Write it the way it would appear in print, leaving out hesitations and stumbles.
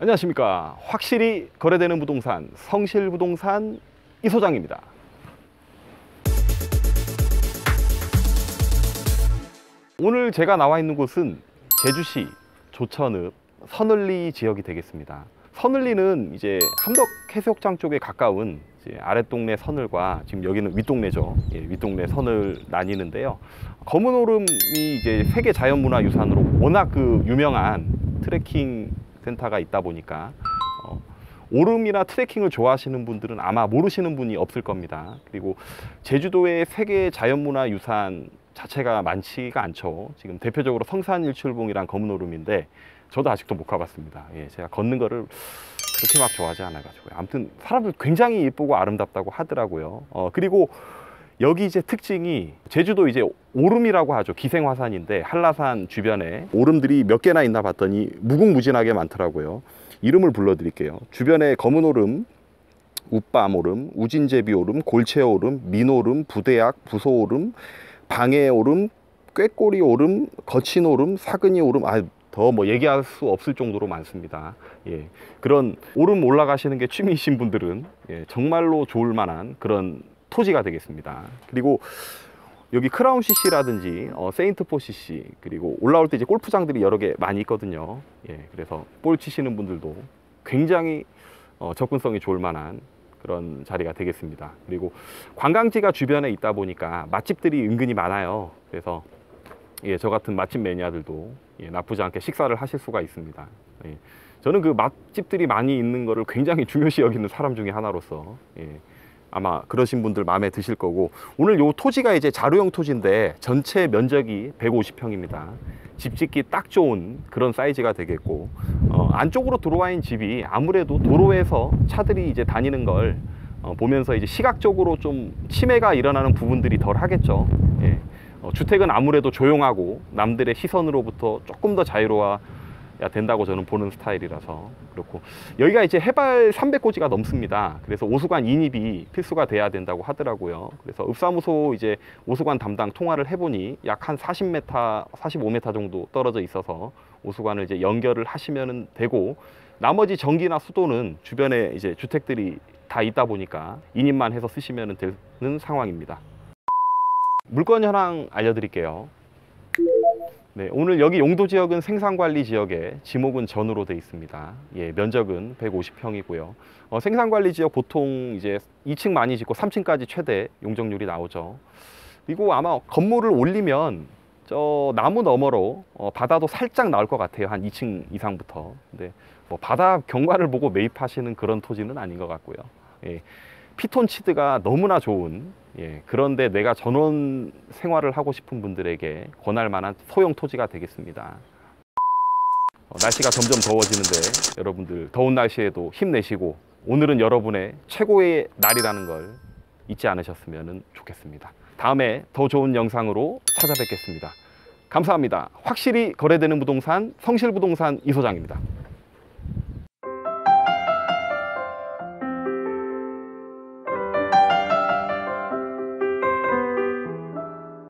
안녕하십니까. 확실히 거래되는 부동산 성실부동산 이소장입니다. 오늘 제가 나와 있는 곳은 제주시 조천읍 서늘리 지역이 되겠습니다. 서늘리는 이제 함덕 해수욕장 쪽에 가까운 이제 아랫동네 서늘과 지금 여기는 윗동네죠. 윗동네 서늘 나뉘는데요. 검은 오름이 이제 세계 자연문화유산으로 워낙 유명한 트레킹 센터가 있다 보니까 오름이나 트레킹을 좋아하시는 분들은 아마 모르시는 분이 없을 겁니다. 그리고 제주도의 세계 자연문화유산 자체가 많지가 않죠. 지금 대표적으로 성산일출봉이란 검은 오름인데 저도 아직도 못 가봤습니다. 제가 걷는 거를 그렇게 막 좋아하지 않아가지고요. 아무튼 사람들 굉장히 예쁘고 아름답다고 하더라고요. 그리고 여기 이제 특징이 제주도 이제 오름이라고 하죠. 기생화산인데 한라산 주변에 오름들이 몇 개나 있나 봤더니 무궁무진하게 많더라고요. 이름을 불러드릴게요. 주변에 검은 오름, 웃밤 오름, 우진제비 오름, 골채 오름, 민오름, 부대약, 부소 오름, 방해 오름, 꾀꼬리 오름, 거친 오름, 사근이 오름, 더 뭐 얘기할 수 없을 정도로 많습니다. 그런 오름 올라가시는 게 취미이신 분들은 정말로 좋을 만한 그런 토지가 되겠습니다. 그리고 여기 크라운 CC라든지 세인트포 CC, 그리고 올라올 때 이제 골프장들이 여러 개 많이 있거든요. 그래서 볼 치시는 분들도 굉장히 접근성이 좋을 만한 그런 자리가 되겠습니다. 그리고 관광지가 주변에 있다 보니까 맛집들이 은근히 많아요. 그래서 저 같은 맛집 매니아들도 나쁘지 않게 식사를 하실 수가 있습니다. 저는 그 맛집들이 많이 있는 거를 굉장히 중요시 여기는 사람 중에 하나로서 아마 그러신 분들 마음에 드실 거고, 오늘 요 토지가 이제 자루형 토지인데 전체 면적이 150평입니다. 집 짓기 딱 좋은 그런 사이즈가 되겠고, 안쪽으로 들어와 있는 집이 아무래도 도로에서 차들이 이제 다니는 걸 보면서 이제 시각적으로 좀 침해가 일어나는 부분들이 덜 하겠죠. 주택은 아무래도 조용하고 남들의 시선으로부터 조금 더 자유로워야 된다고 저는 보는 스타일이라서 그렇고, 여기가 이제 해발 300고지가 넘습니다. 그래서 오수관 인입이 필수가 돼야 된다고 하더라고요. 그래서 읍사무소 이제 오수관 담당 통화를 해보니 약 한 40m, 45m 정도 떨어져 있어서 오수관을 이제 연결을 하시면 되고, 나머지 전기나 수도는 주변에 이제 주택들이 다 있다 보니까 인입만 해서 쓰시면 되는 상황입니다. 물건 현황 알려드릴게요. 오늘 여기 용도지역은 생산관리지역에 지목은 전으로 되어 있습니다. 면적은 150평이고요. 생산관리지역 보통 이제 2층 많이 짓고 3층까지 최대 용적률이 나오죠. 그리고 아마 건물을 올리면 저 나무 너머로 바다도 살짝 나올 것 같아요. 한 2층 이상부터. 근데 뭐 바다 경관을 보고 매입하시는 그런 토지는 아닌 것 같고요. 피톤치드가 너무나 좋은, 그런데 내가 전원 생활을 하고 싶은 분들에게 권할 만한 소형 토지가 되겠습니다. 날씨가 점점 더워지는데 여러분들 더운 날씨에도 힘내시고 오늘은 여러분의 최고의 날이라는 걸 잊지 않으셨으면 좋겠습니다. 다음에 더 좋은 영상으로 찾아뵙겠습니다. 감사합니다. 확실히 거래되는 부동산 성실부동산 이소장입니다.